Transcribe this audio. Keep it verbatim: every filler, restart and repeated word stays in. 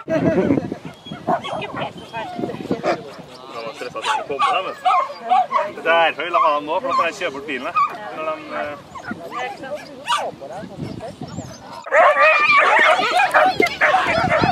Ikke press og svært. Jeg var stresset at jeg skulle komme dem, vet du. Det er derfor jeg vil ha dem nå, for da kan jeg kjøre bort bilen. Når de... Det er ikke sant.